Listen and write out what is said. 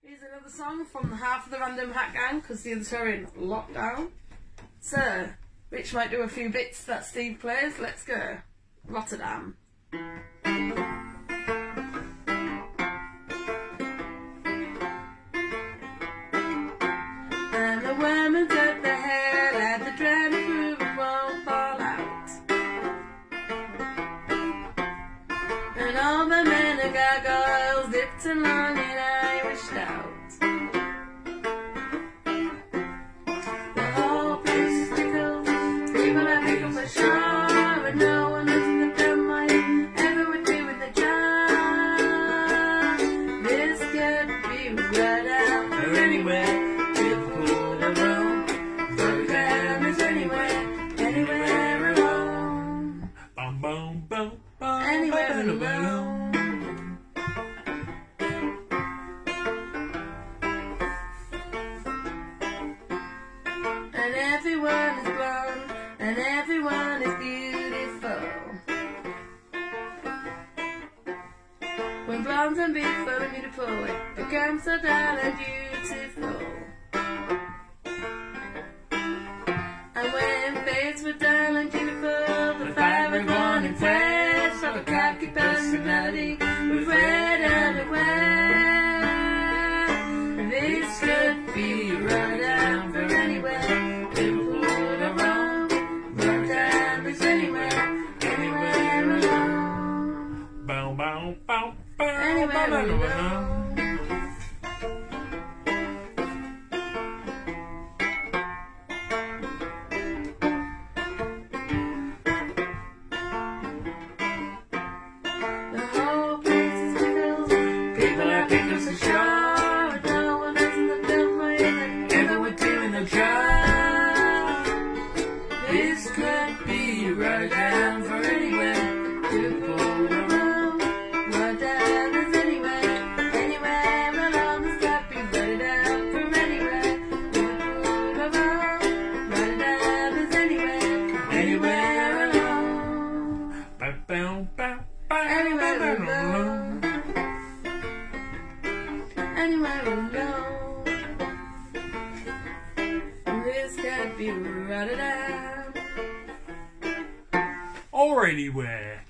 Here's another song from half of the Random Hat Gang, because the others are in lockdown. So, Rich might do a few bits that Steve plays. Let's go. Rotterdam. And the women took the hair, let the dreaded groove won't fall out. And all the men and gargoyles dipped along in Irish stout. The whole place is tickled, people are pickled for sure, and no one knows the dumb might ever would do with the job. This could be Rotterdam or anywhere. Liverpool or Rome, Rotterdam is anywhere, anywhere alone. Bum bum bum bum. Anywhere alone. And everyone is blonde, and everyone is beautiful. When blondes and beautiful and beautiful, it becomes so dull and beautiful. And when fates were dull and beautiful, the fire was born in fresh of a cocky personality with red underwear. This could be Rotterdam for anywhere. Liverpool or Rome, Rotterdam is anywhere, anywhere alone. Bow bow bow bow. Anywhere alone. The whole place is pickled, people are pickled for sure, and no one knows the dumb way that ever would do in the job. This could be Rotterdam for anywhere. Liverpool or Rome, Rotterdam is anywhere, anywhere alone. This could be Rotterdam from anywhere. Liverpool or Rome, Rotterdam is anywhere, anywhere alone. Bow bow bow bow. Anywhere alone. Anywhere alone. This could be Rotterdam. Or anywhere.